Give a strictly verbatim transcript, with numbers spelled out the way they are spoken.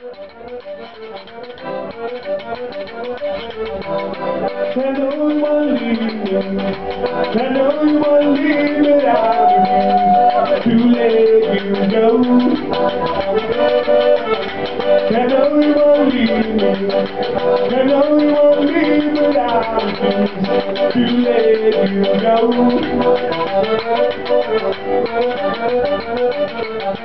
I know you wanna leave me, I know you wanna leave me, I'm to let you go. I know you wanna leave me, I know you wanna leave me, I'm to let you go.